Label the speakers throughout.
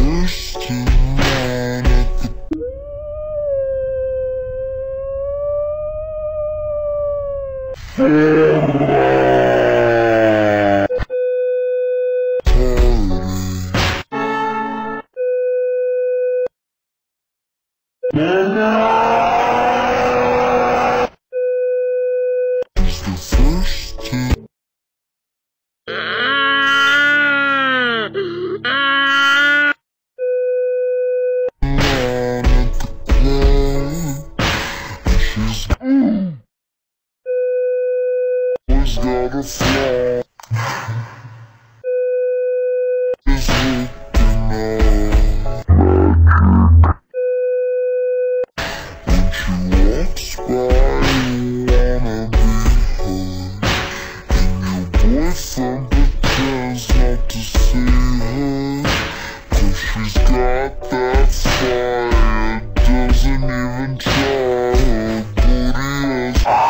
Speaker 1: first in line at the is the first in line at the club, and she's always got a flaw. Is looking up when she walks by. You wanna be her, and your boyfriend pretends not to see her, 'cause she's got that fire, doesn't even try. Her booty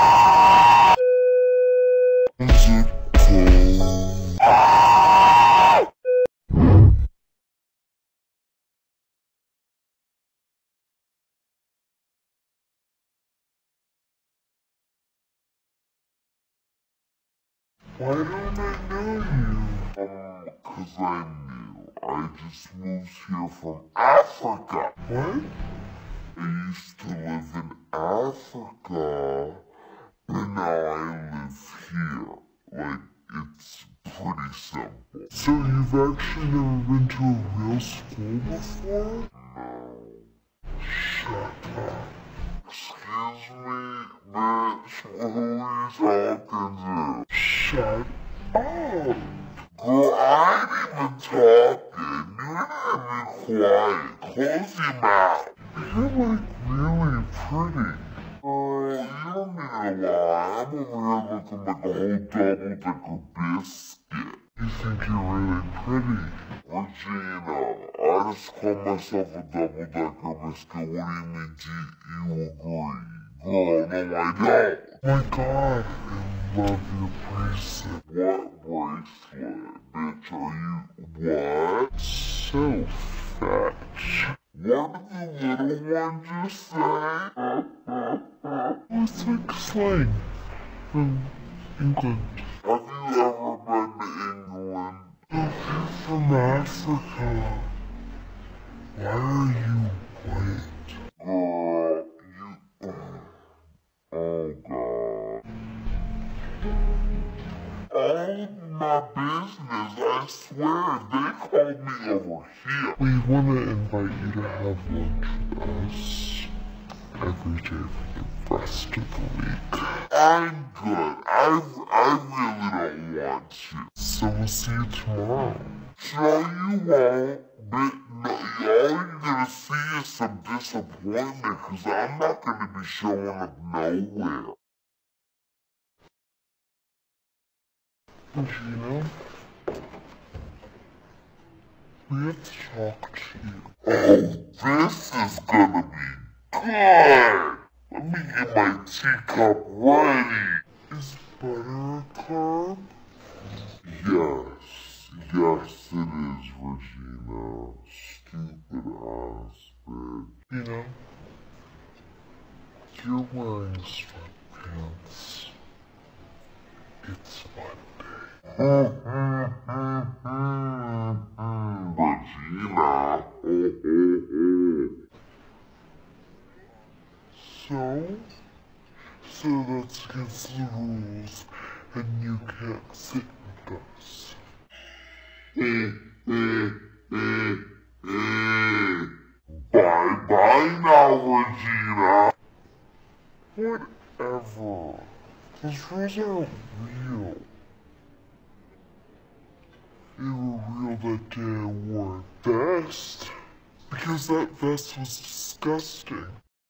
Speaker 1: is it cold. Why don't I know you? 'Cause I knew. I just moved here from Africa. What? I used to live in Africa, but now I live here. Like, it's pretty simple. So you've actually never been to a real school before? No. Shut up. Excuse me, bitch, who are you talking to? Shut up! Girl, I ain't even talking. You need to be quiet. Close your mouth. You're like really pretty. Girl, you don't need to lie. I'm over here looking like a whole double-decker biscuit. You think you're really pretty? Regina, I just call myself a double-decker biscuit. What do you mean, do you agree? Girl, no I don't. My God, I love your bracelet. What bracelet? Bitch, are you what? So fetch. What did the little one just say? It's like slang from England. Have you ever been to England? If you're from Africa, why are you white? Girl, you... Oh God. All my business, I swear, they called me over here. We want to invite you to have lunch with us every day for the rest of the week. I'm good. I really don't want to. So we'll see you tomorrow. No, you won't. But no, all you're gonna see is some disappointment, because I'm not gonna be showing up nowhere. Gina, we have to talk to you. Oh, this is gonna be good! Let me get my teacup ready. Is butter a carb? Yes, yes it is, Regina. Stupid ass bitch. You know, you're wearing sweatpants. It's Monday. Regina. So that's against the rules, and you can't sit with us. Bye-bye now, Regina. Whatever. Those rules aren't real. They were real that day I wore a vest. Because that vest was disgusting.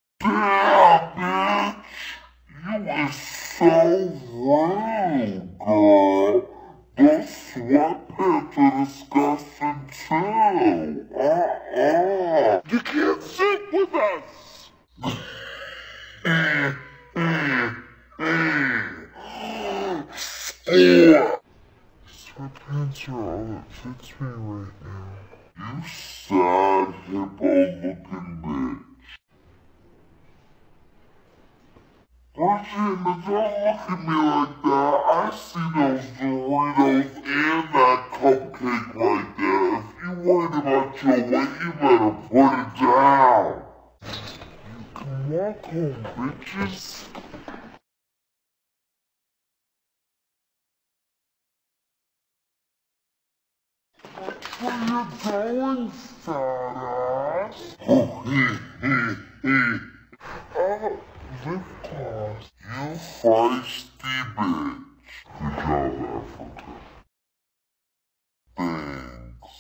Speaker 1: Damn, bitch! You were so rude, girl. Those sweatpants are disgusting too. You can't sit with us! Sweatpants are all that fits me right now. You said better put it down. You can walk home, bitches. Where you going, fat ass? Oh, lift class. You feisty bitch. Good job, Africa. Thanks.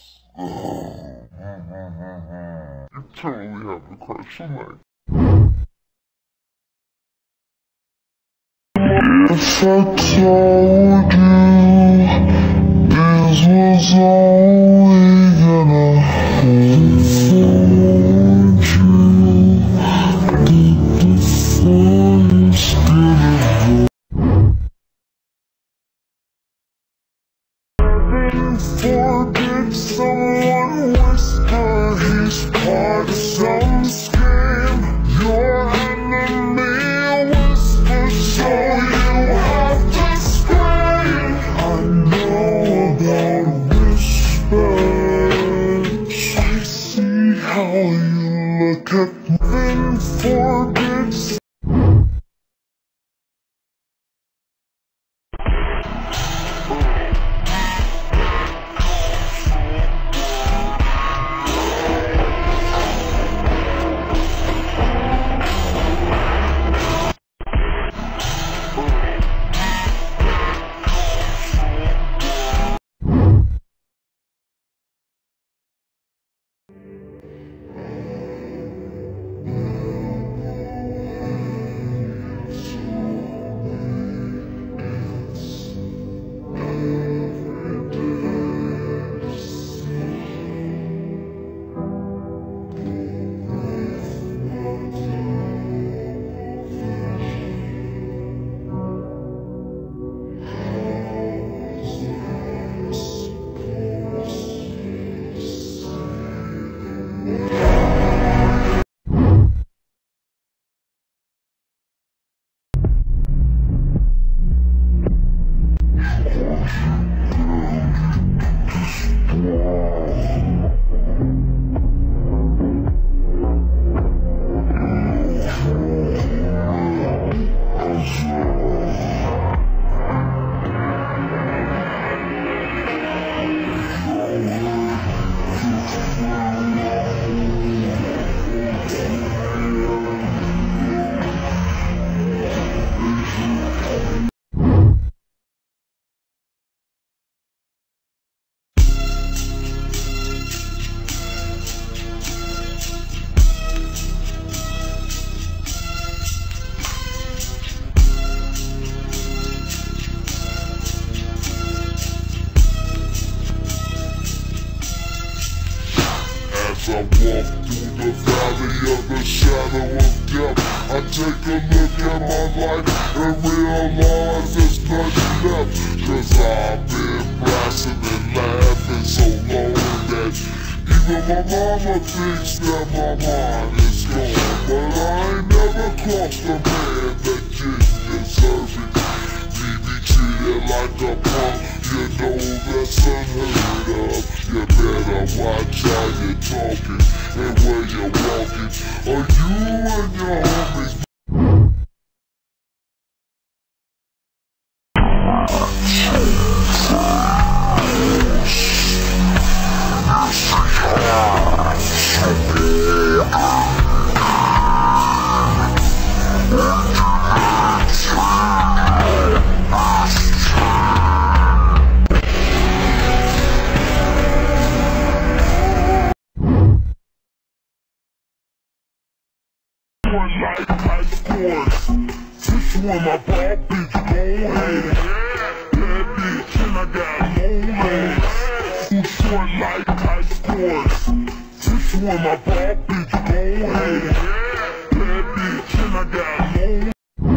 Speaker 1: You totally have a crush on me. If I told you this was only gonna unfold you, deep before you stood up. Forget someone whisper he's part of some scheme. Your enemy whispers, so you have to scream. I know about whispers. I see how you look at me. Then forget. As I walk through the valley of the shadow of death, I take a look at my life and realize there's nothing left. Cause I've been blasting and laughing so long that even my mama thinks that my mind is gone. But I ain't never crossed a man that didn't deserve it. Me be treated like a punk, you know that's unheard of. You better watch how you're talking and where you're walking, or you and your homies. This one my ball bitch gon' hate. Bad bitch and I got long legs. This one like tight sports. This one my ball bitch gon' hate. Bad bitch and I got long.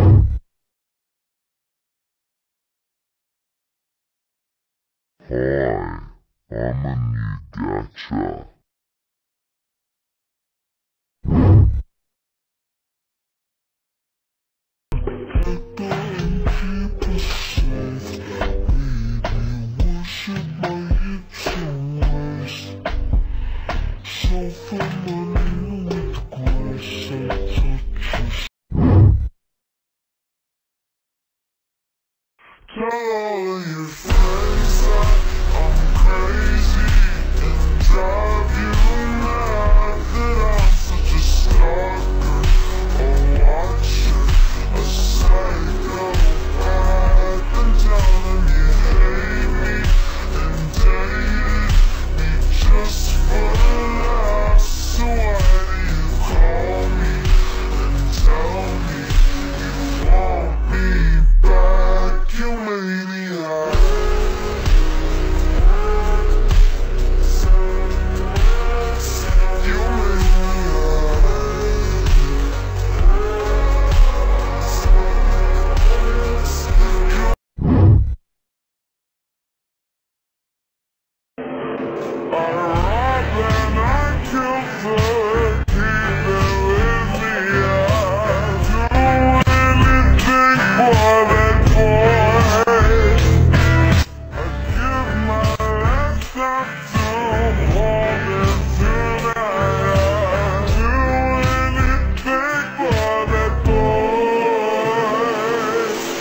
Speaker 1: Hi, I'm a new Gacha. So Tell all your friends that I'm crazy and drive you mad, that I'm such a stalker, a watcher, a psychopath, and tell them you hate me and dated me just for laughs. So why do you call me and tell me you want me back? You maniac. You I robbed and I killed the kid that lit me up. Do anything for that boy. I give my left up to hold it tonight. Do anything for that boy.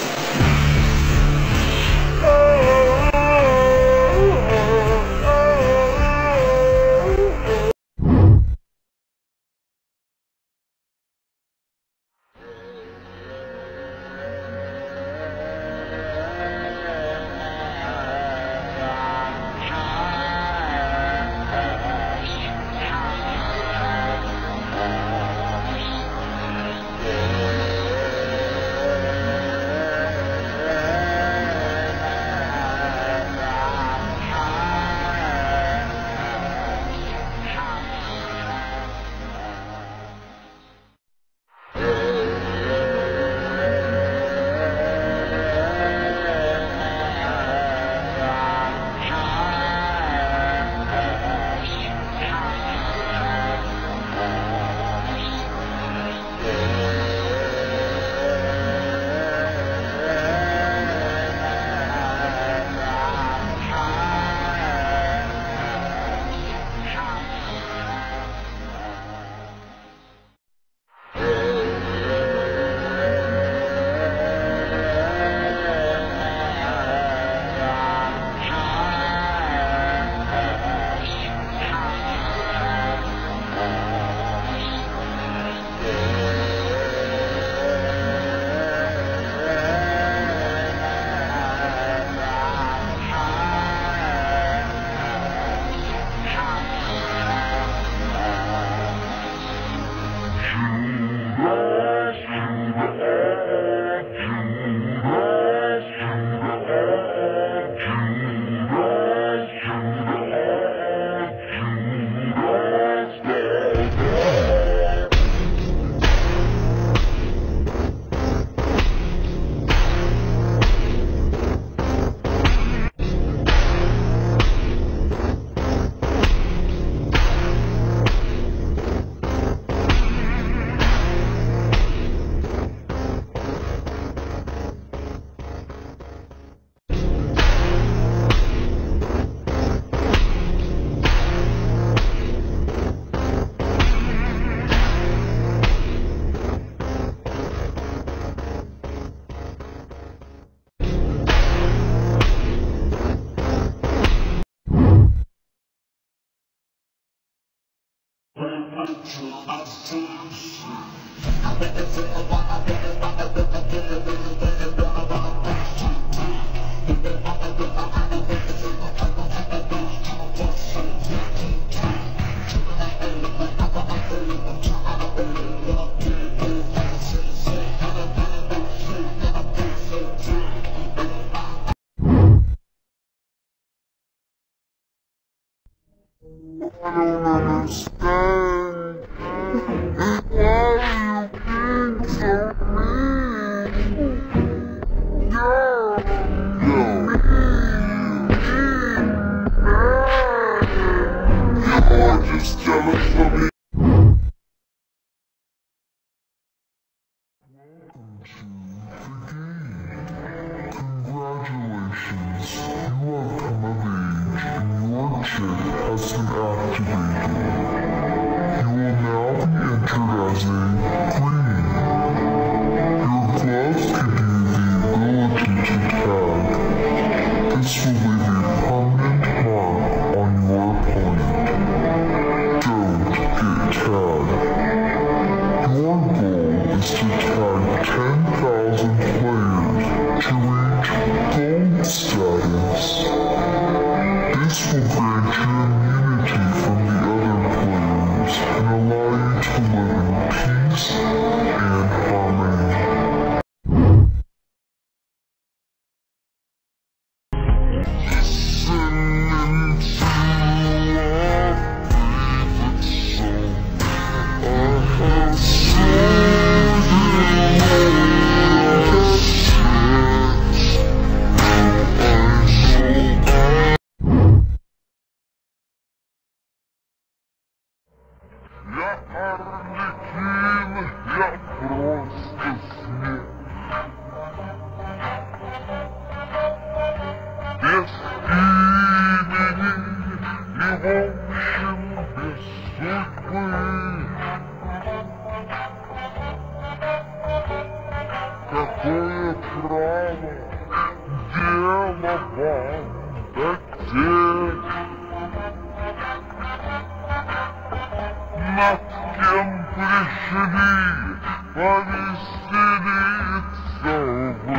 Speaker 1: I don't understand. Why you being so mean? You're just jealous of me. Welcome to the game. Congratulations, you have come of age and your chip has been activated. as a green. Your glove can give you the ability to tag. This will leave a permanent mark on your opponent. Don't get tagged. Your goal is to tag 10,000 players to reach gold status. This will grant you immunity from the other players and allow you to live in peace and harmony. Я Арлекин, я просто снег. Без имени и в общем без судьбы. Какое право дело вам дотеть? Над кем пришли повеселиться вы?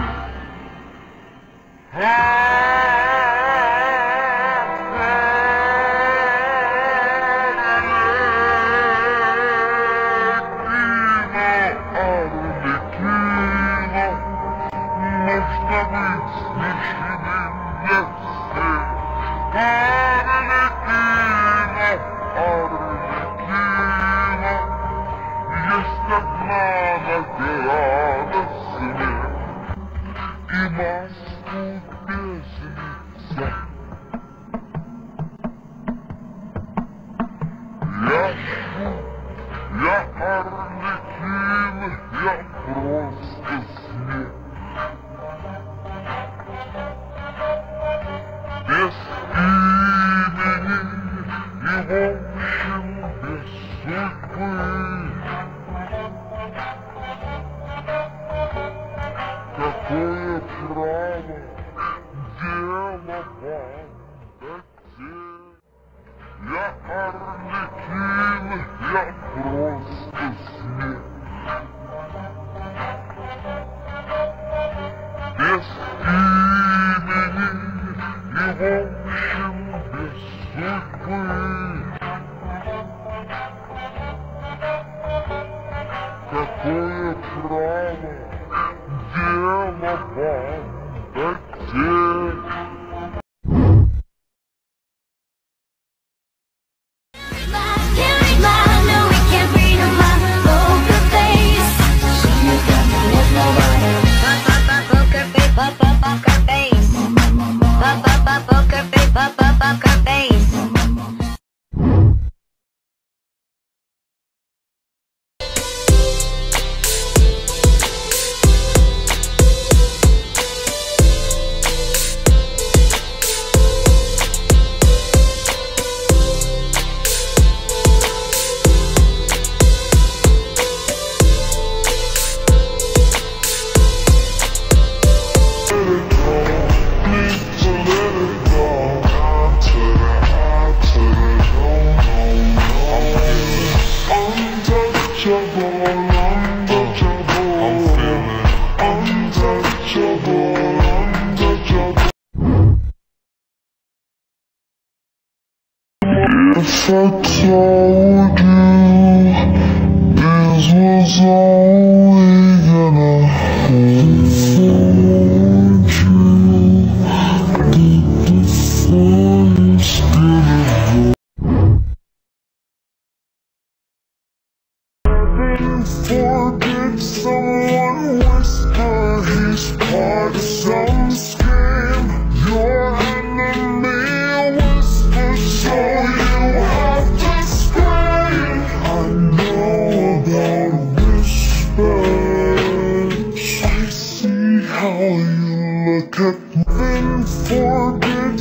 Speaker 1: Арлекино, нужно быть смешным для всех. Арлекино, есть одна награда смерть и маску без лица. Я Арлекин, я просто снег. Без имени и в общем без судьбы. Какое право дело вам дотеть? Я Арлекин, я просто снег. Без имени и в общем без судьбы. Какое право дело вам дотеть? If I told you this was only gonna unfold you, deep before you spit it forget someone whisper he's part of some scheme. Your enemy whisper so you have to scream. I know about whispers. I see how you look at me. Forget.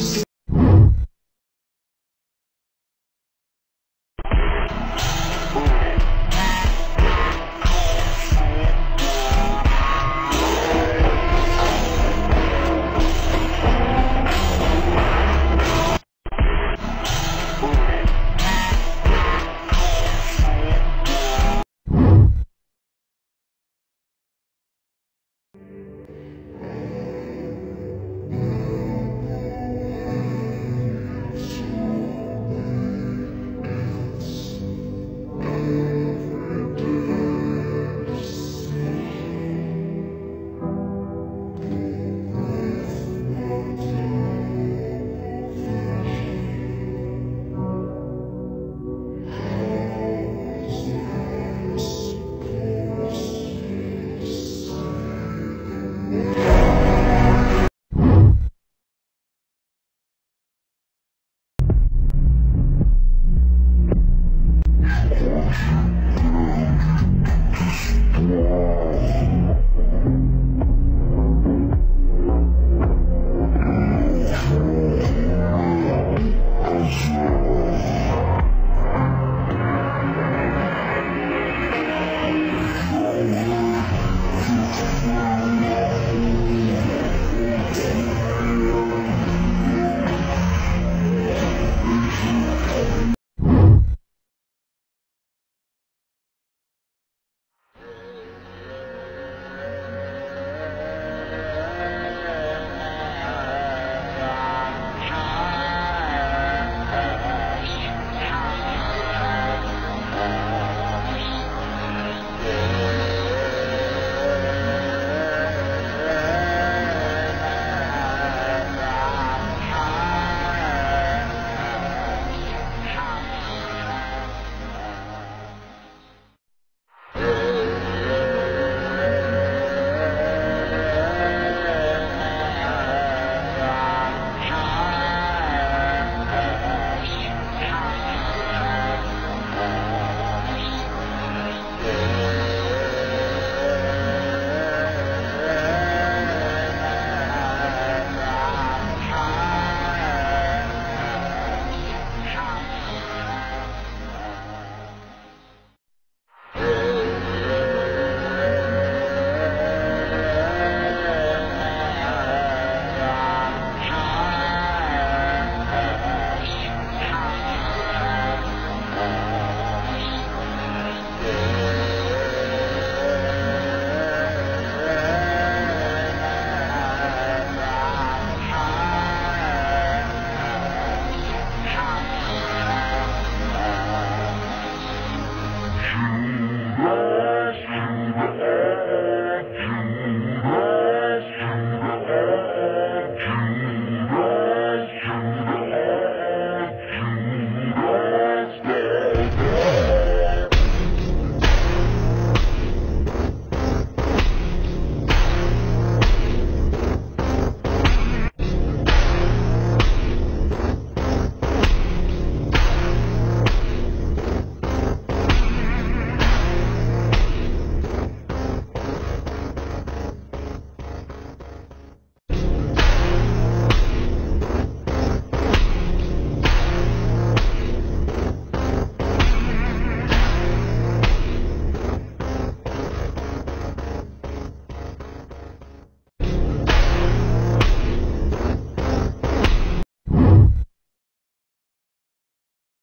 Speaker 1: You